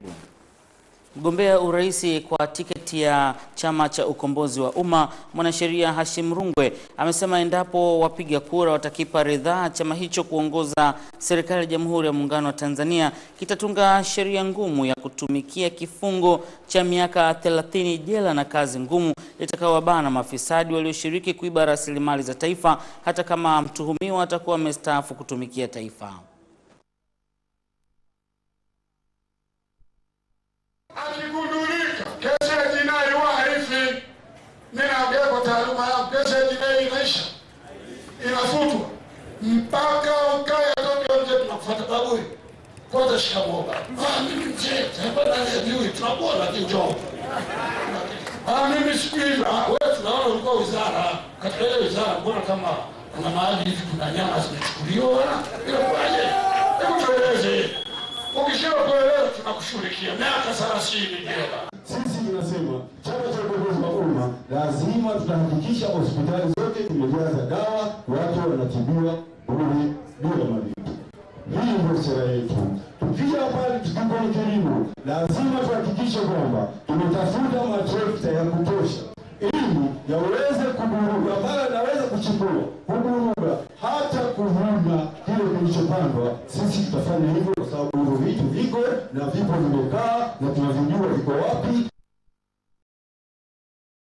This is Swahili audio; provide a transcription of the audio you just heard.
Mgombea uraisi kwa tiketi ya Chama cha Ukombozi wa Umma, mwanasheria Hashim Rungwe amesema endapo wapiga kura watakipa ridhaa chama hicho kuongoza serikali ya Jamhuri ya Muungano wa Tanzania, kitatunga sheria ngumu ya kutumikia kifungo cha miaka 30 jela na kazi ngumu itakayowabana mafisadi walioshiriki kuiba rasilimali za taifa hata kama mtuhumiwa atakuwa amestaafu kutumikia taifa. Akigundulika kesi ya jinai wahalifu, mimi naongea kwa taaluma yangu, kesi ya jinai inaisha, inafutwa mpaka ukae atoke nje, tunakufuata baburi kwanza shikamoo baba. Mimi mzee hapa ndani ya juu tunakuona kinjo. Mimi sikiliza, wewe tunaona ulikuwa wizara, katika ile wizara mbona kama kuna mahali hivi kuna nyama zimechukuliwa bila kwaje? Hebu tueleze. Ukisema kuelewa tunakushughulikia miaka 30 jela. Sisi tunasema Chama cha Ukombozi wa Umma lazima tutahakikisha hospitali zote tumejaza dawa, watu wanatibiwa bure bila malipo. Hii ndio sera yetu. Tukija pale tukiko kilimo, lazima tuhakikishe kwamba tumetafuta matrekta ya kutosha ili yaweze kuburuga, bali naweza kuchimbua, kuburuga, hata kuvuna kile kilichopandwa. Sisi tutafanya hivyo kwa sababu hivyo vitu viko na vipo vimekaa na tunavijua viko wapi.